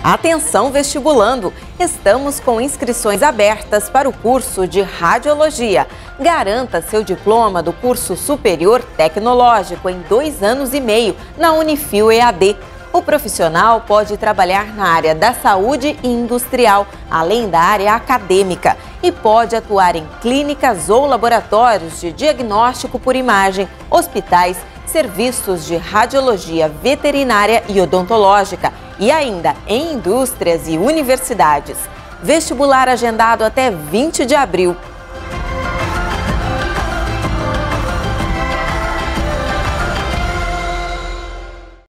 Atenção vestibulando! Estamos com inscrições abertas para o curso de Radiologia. Garanta seu diploma do curso superior tecnológico em 2 anos e meio na Unifil EAD. O profissional pode trabalhar na área da saúde e industrial, além da área acadêmica, e pode atuar em clínicas ou laboratórios de diagnóstico por imagem, hospitais, serviços de radiologia veterinária e odontológica e ainda em indústrias e universidades. Vestibular agendado até 20 de abril.